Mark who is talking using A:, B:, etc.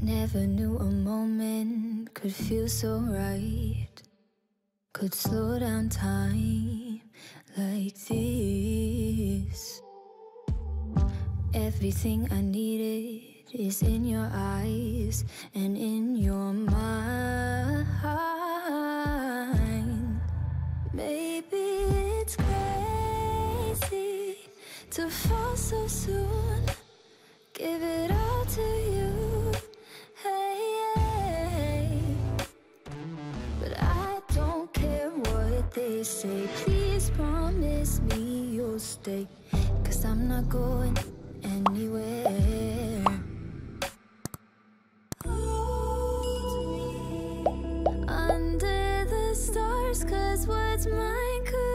A: Never knew a moment could feel so right, could slow down time like this. Everything I needed is in your eyes and in your mind. Maybe it's crazy to fall so soon, give it all to you, hey. But I don't care what they say, please promise me you'll stay, 'cause I'm not going anywhere. Hold me under the stars, 'cause what's mine could